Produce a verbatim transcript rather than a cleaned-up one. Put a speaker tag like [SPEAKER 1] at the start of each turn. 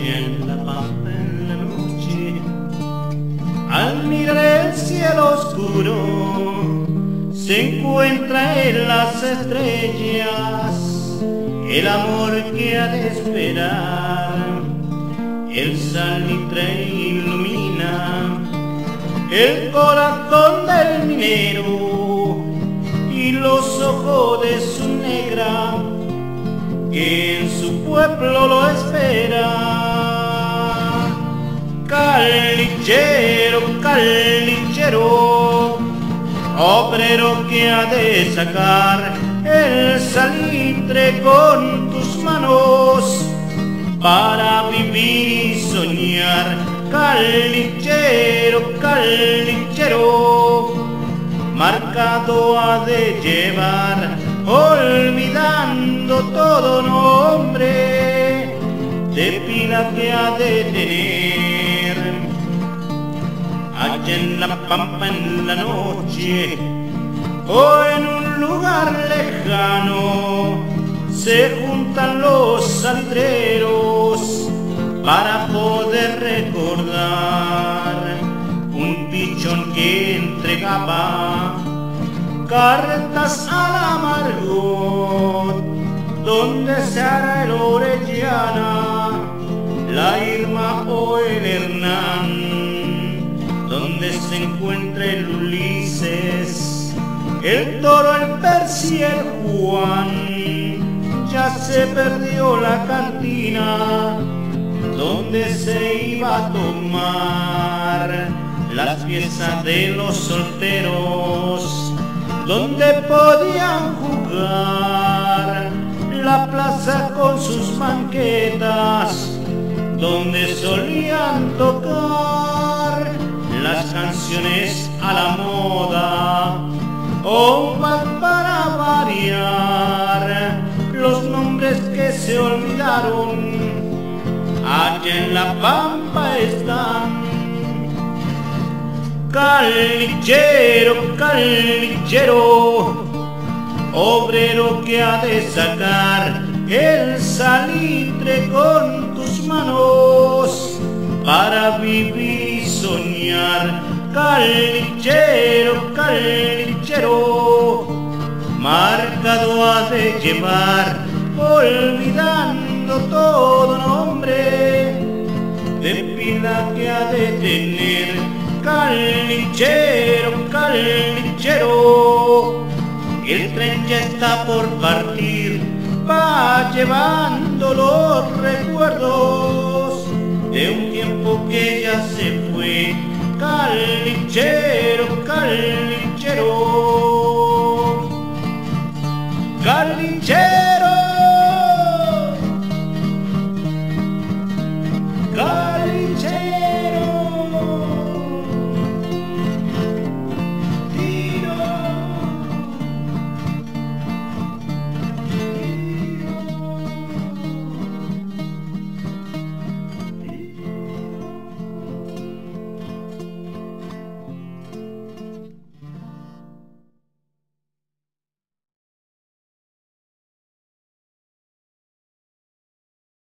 [SPEAKER 1] Allá en la pampa en la noche, al mirar el cielo oscuro, se encuentra en las estrellas el amor que ha de esperar. El salitre ilumina el corazón del minero y los ojos de su negra que en su pueblo lo espera. Carnicero, carnicero, obrero que ha de sacar el salitre con tus manos para vivir y soñar. Carnicero, carnicero, marcado ha de llevar, olvidando todo nombre de pila que ha de tener. Allá en la pampa en la noche o en un lugar lejano se juntan los salitreros para poder recordar un pichón que entregaba cartas al amargo, donde se hará el Orellana, la Irma o el Hernán, donde se encuentra el Ulises, el Toro, el Percy y el Juan. Ya se perdió la cantina donde se iba a tomar las fiestas de los solteros, donde podían jugar, la plaza con sus banquetas, donde solían tocar las canciones a la moda, o para variar los nombres que se olvidaron. Allá en la pampa están. Carnicero, carnicero, obrero que ha de sacar el salitre con tus manos para vivir y soñar. Carnicero, carnicero, marcado ha de llevar, olvidando todo nombre de pila que ha de tener. Carnicero, carnicero, el tren ya está por partir, va llevando los recuerdos de un tiempo que ya se fue. Carnicero, carnicero,